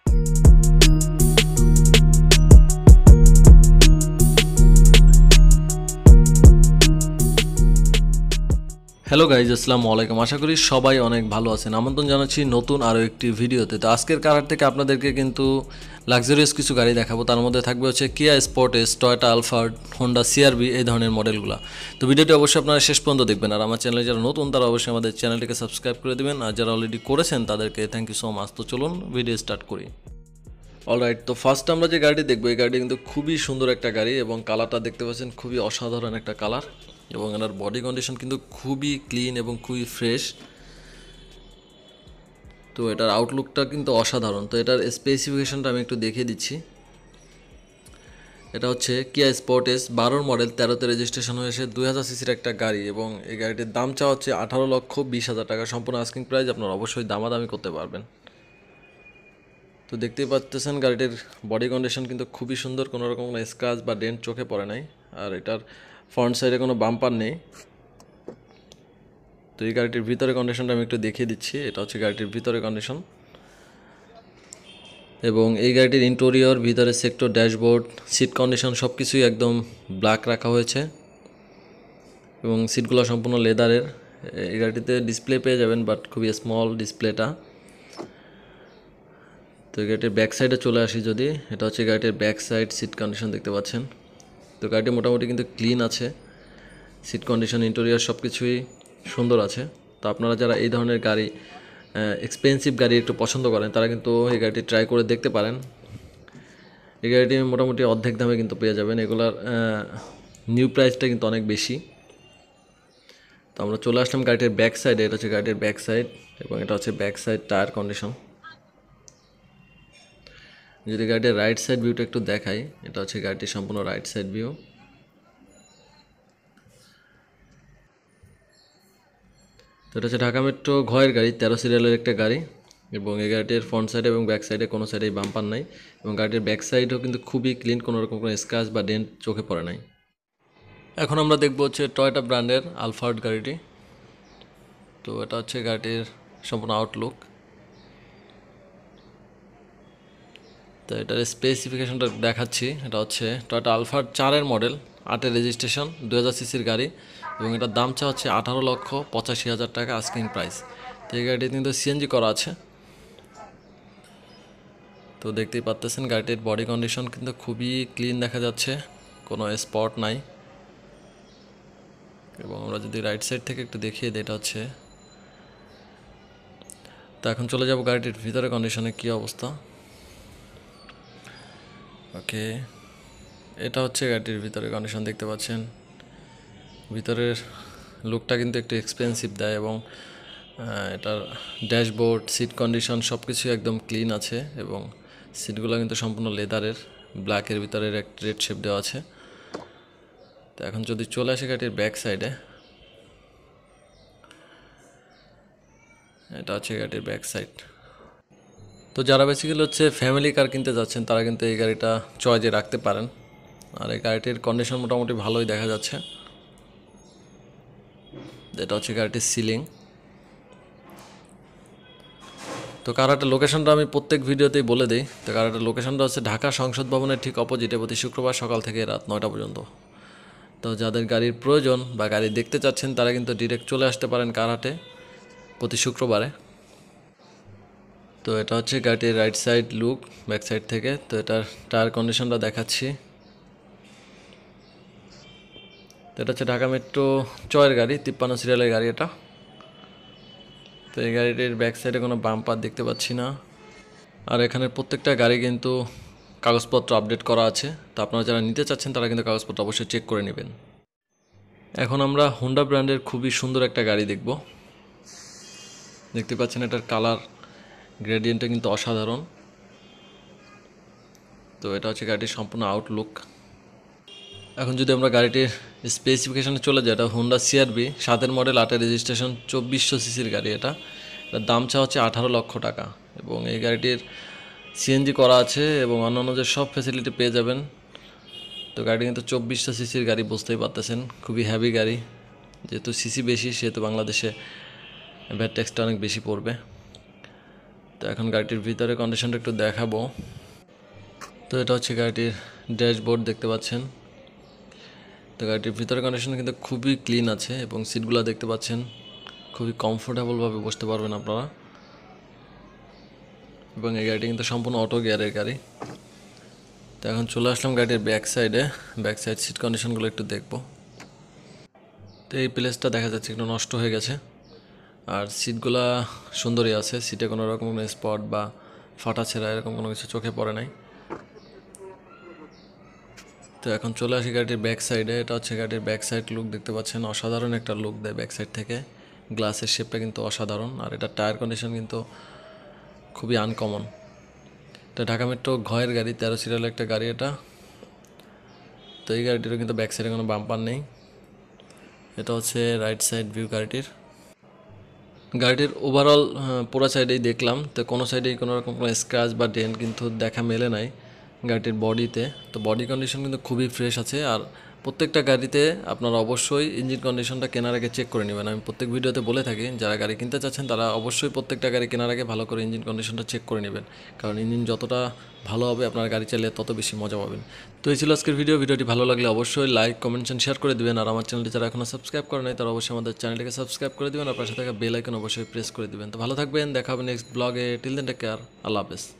Hello guys, আসসালামু আলাইকুম। আশা করি সবাই অনেক ভালো আছেন। আমন্ত্রণ জানাচ্ছি নতুন আরও একটি ভিডিওতে। তো আজকের কারার থেকে আপনাদেরকে কিন্তু লাক্সারিয়াস কিছু গাড়ি দেখাবো। তার মধ্যে থাকবে হচ্ছে Kia Sportage, Toyota Alphard, Honda CRV, এই ধরনের মডেলগুলো। তো ভিডিওটি অবশ্যই আপনারা শেষ পর্যন্ত দেখবেন। আর আমার চ্যানেলে যারা নতুন তারা অবশ্যই আমাদের চ্যানেলটিকে সাবস্ক্রাইব করে দেবেন, আর যারা অলরেডি করেছেন তাদেরকে থ্যাংক ইউ সো মাচ। তো চলুন ভিডিও স্টার্ট করি। অলরাইট, তো ফার্স্ট আমরা যে গাড়িটি দেখবো, এই গাড়িটি কিন্তু খুবই সুন্দর একটা গাড়ি এবং কালারটা দেখতে পাচ্ছেন খুবই অসাধারণ একটা কালার, এবং এনার বডি কন্ডিশন কিন্তু খুবই ক্লিন এবং খুবই ফ্রেশ। তো এটার আউটলুকটা কিন্তু অসাধারণ। তো এটার স্পেসিফিকেশনটা আমি একটু দেখিয়ে দিচ্ছি। এটা হচ্ছে কিয়া স্পোর্টেস 12 মডেল, 13তে রেজিস্ট্রেশন হয়েছে, 2000 সিসির একটা গাড়ি, এবং এই গাড়িটির দাম চাওয়া হচ্ছে 18,20,000 টাকা। সম্পূর্ণ আস্কিং প্রাইস, আপনারা অবশ্যই দামাদামি করতে পারবেন। তো দেখতেই পাচ্ছেন গাড়িটির বডি কন্ডিশন কিন্তু খুবই সুন্দর, কোনো রকম কোনো স্ক্র্যাচ বা ডেন্ট চোখে পড়ে নাই। আর এটার ফ্রন্ট সাইডে কোনো বাম্পার নেই। তো এই গাড়িটির ভিতরে কন্ডিশনটা আমি একটু দেখিয়ে দিচ্ছি। এটা হচ্ছে গাড়িটির ভিতরে কন্ডিশন, এবং এই গাড়িটির ইন্টেরিয়র, ভিতরে সেক্টর, ড্যাশবোর্ড, সিট কন্ডিশন সব কিছুই একদম ব্ল্যাক রাখা হয়েছে, এবং সিটগুলো সম্পূর্ণ লেদারের। এই গাড়িটিতে ডিসপ্লে পেয়ে যাবেন, বাট খুবই স্মল ডিসপ্লেটা। তো এই গাড়িটির ব্যাক সাইডে চলে আসি যদি, এটা হচ্ছে গাড়িটির ব্যাক সাইড সিট কন্ডিশন দেখতে পাচ্ছেন। তো গাড়িটি মোটামুটি কিন্তু ক্লিন আছে, সিট কন্ডিশন, ইন্টেরিয়র সব কিছুই সুন্দর আছে। তো আপনারা যারা এই ধরনের গাড়ি, এক্সপেন্সিভ গাড়ি একটু পছন্দ করেন, তারা কিন্তু এই গাড়িটি ট্রাই করে দেখতে পারেন। এই গাড়িটি মোটামুটি অর্ধেক দামে কিন্তু পেয়ে যাবেন। এগুলার নিউ প্রাইসটা কিন্তু অনেক বেশি। তো আমরা চলে আসলাম গাড়িটির ব্যাক সাইডে। এটা হচ্ছে গাড়িটির ব্যাক সাইড, এবং এটা হচ্ছে ব্যাক সাইড টায়ার কন্ডিশন। যদি গাড়িটির রাইট সাইড ভিউটা একটু দেখাই, এটা হচ্ছে গাড়িটির সম্পূর্ণ রাইট সাইড ভিউ। তো এটা হচ্ছে ঢাকা মেট্রো ঘয়ের গাড়ি, 13 সিরিয়ালের একটা গাড়ি, এবং এই গাড়িটির ফ্রন্ট সাইডে এবং ব্যাক সাইডে কোনো সাইডেই বাম্পার নাই, এবং গাড়িটির ব্যাক সাইডও কিন্তু খুবই ক্লিন, কোনো রকম কোনো স্ক্র্যাচ বা ডেন্ট চোখে পড়ে নাই। এখন আমরা দেখবো হচ্ছে টয়োটা ব্র্যান্ডের আলফার্ড গাড়িটি। তো এটা হচ্ছে গাড়িটির সম্পূর্ণ আউটলুক। তো এটার স্পেসিফিকেশনটা দেখাচ্ছি। এটা হচ্ছে টয়োটা আলফার্ড 4-এর মডেল, 8-এর রেজিস্ট্রেশন, 2000 সিসির গাড়ি, এবং এটার দাম চা হচ্ছে 18,85,000 টাকা আস্কিং প্রাইস। তো এই গাড়িটি কিন্তু সিএনজি করা আছে। তো দেখতেই পাচ্ছেন গাড়িটির বডি কন্ডিশন কিন্তু খুবই ক্লিন দেখা যাচ্ছে, কোনো স্পট নাই। এবং আমরা যদি রাইট সাইড থেকে একটু দেখিয়ে দিই, এটা হচ্ছে। তো এখন চলে যাব গাড়িটির ভিতরে কন্ডিশনে কী অবস্থা। ওকে, এটা হচ্ছে গাড়িটির ভিতরে কন্ডিশন দেখতে পাচ্ছেন। ভিতরের লুকটা কিন্তু একটু এক্সপেন্সিভ দেয়, এবং এটার ড্যাশবোর্ড, সিট কন্ডিশন সব কিছু একদম ক্লিন আছে, এবং সিটগুলো কিন্তু সম্পূর্ণ লেদারের, ব্ল্যাকের ভিতরের একটা রেড শেপ দেওয়া আছে। তো এখন যদি চলে আসে গাড়িটির ব্যাক সাইডে, এটা হচ্ছে গাড়িটির ব্যাক সাইড। তো যারা বেসিক্যালি হচ্ছে ফ্যামিলি কার কিনতে যাচ্ছেন, তারা কিন্তু এই গাড়িটা চয়েজে রাখতে পারেন। আর এই গাড়িটির কন্ডিশন মোটামুটি ভালোই দেখা যাচ্ছে। এটা হচ্ছে গাড়িটির সিলিং। তো কারাটার লোকেশনটা আমি প্রত্যেক ভিডিওতেই বলে দিই। তো কারাটার লোকেশনটা হচ্ছে ঢাকা সংসদ ভবনের ঠিক অপোজিটে, প্রতি শুক্রবার সকাল থেকে রাত 9টা পর্যন্ত। তো যাদের গাড়ির প্রয়োজন বা গাড়ি দেখতে চাচ্ছেন, তারা কিন্তু ডিরেক্ট চলে আসতে পারেন কারহাটে প্রতি শুক্রবারে। তো এটা হচ্ছে গাড়িটির right side look back side থেকে। তো এটার টায়ার কন্ডিশনটা দেখাচ্ছি। তো এটা হচ্ছে ঢাকা মেট্রো চয়ের গাড়ি, 53 সিরিয়ালের গাড়ি এটা। তো এই গাড়িটির ব্যাক সাইডে কোনো বাম্পার দেখতে পাচ্ছি না। আর এখানে প্রত্যেকটা গাড়ি কিন্তু কাগজপত্র আপডেট করা আছে। তো আপনারা যারা নিতে চাচ্ছেন, তারা কিন্তু কাগজপত্র অবশ্যই চেক করে নেবেন। এখন আমরা হোন্ডা ব্র্যান্ডের খুবই সুন্দর একটা গাড়ি দেখব। দেখতে পাচ্ছেন এটার কালার গ্রেডিয়েন্টটা কিন্তু অসাধারণ। তো এটা হচ্ছে গাড়িটির সম্পূর্ণ আউটলুক। এখন যদি আমরা গাড়িটির স্পেসিফিকেশানে চলে যাই, এটা হোন্ডা সিআরভি 7-এর মডেল, 8-এর রেজিস্ট্রেশন, 2400 সিসির গাড়ি। এটার দাম চা হচ্ছে 18 লক্ষ টাকা, এবং এই গাড়িটির সিএনজি করা আছে, এবং অন্যান্য যে সব ফ্যাসিলিটি পেয়ে যাবেন। তো গাড়ি কিন্তু 2400 সিসির গাড়ি, বুঝতেই পারতেছেন খুবই হ্যাভি গাড়ি। যেহেতু সিসি বেশি, সেহেতু বাংলাদেশে ভ্যাট ট্যাক্সটা অনেক বেশি পড়বে। তো এখন গাড়িটির ভিতরে কন্ডিশনটা একটু দেখাবো। তো এটা হচ্ছে গাড়িটির ড্যাশবোর্ড, দেখতে পাচ্ছেন। তো গাড়িটির ভিতরে কন্ডিশন কিন্তু খুবই ক্লিন আছে এবং সিটগুলো দেখতে পাচ্ছেন, খুবই কমফোর্টেবলভাবে বসতে পারবেন আপনারা। এবং এই গাড়িটি কিন্তু সম্পূর্ণ অটো গিয়ারের গাড়ি। তো এখন চলে আসলাম গাড়িটির ব্যাক সাইডে। ব্যাক সাইড সিট কন্ডিশনগুলো একটু দেখব। তো এই প্লেসটা দেখা যাচ্ছে একটু নষ্ট হয়ে গেছে, আর সিটগুলা সুন্দরই আছে, সিটে কোনো রকম কোনো স্পট বা ফাটা ছেঁড়া এরকম কোনো কিছু চোখে পড়ে নাই। তো এখন চলে আসি গাড়িটির ব্যাক সাইডে। এটা হচ্ছে গাড়ির ব্যাক সাইড লুক, দেখতে পাচ্ছেন অসাধারণ একটা লুক দেয় ব্যাক সাইড থেকে। গ্লাসের শেপটা কিন্তু অসাধারণ, আর এটা টায়ার কন্ডিশন কিন্তু খুবই আনকমন। এটা ঢাকা মেট্রো ঘয়ের গাড়ি, 13 সিরিয়ালের একটা গাড়ি এটা। তো এই গাড়িটিরও কিন্তু ব্যাক সাইডে কোনো বাম্পার নেই। এটা হচ্ছে রাইট সাইড ভিউ গাড়িটির। গাড়িটির ওভারঅল পুরো সাইডেই দেখলাম, তো কোনো সাইডেই কোনো রকম কোনো স্ক্র্যাচ বা ডেন্ট কিন্তু দেখা মেলে নাই গাড়িটির বডিতে। তো বডি কন্ডিশন কিন্তু খুবই ফ্রেশ আছে। আর প্রত্যেকটা গাড়িতে আপনারা অবশ্যই ইঞ্জিন কন্ডিশনটা কেনার আগে চেক করে নেবেন। আমি প্রত্যেক ভিডিওতে বলে থাকি, যারা গাড়ি কিনতে চাচ্ছেন তারা অবশ্যই প্রত্যেকটা গাড়ি কেনার আগে ভালো করে ইঞ্জিন কন্ডিশনটা চেক করে নেবেন, কারণ ইঞ্জিন যতটা ভালো হবে আপনার গাড়ি চালিয়ে তত বেশি মজা পাবেন। তো এই ছিল আজকের ভিডিওটি ভালো লাগলে অবশ্যই লাইক, কমেন্ট, শেয়ার করে দিবেন। আর আমার চ্যানেলটি যারা এখনও সাবস্ক্রাইব করে নাই তারা অবশ্যই আমাদের চ্যানেলটিকে সাবস্ক্রাইব করে দিবেন, আর পাশে থাকা বেল আইকন অবশ্যই প্রেস করে দিবেন। তো ভালো থাকবেন, দেখা হবে নেক্সট ব্লগে। টিল দেন টেক কেয়ার, আল্লাহ হাফেজ।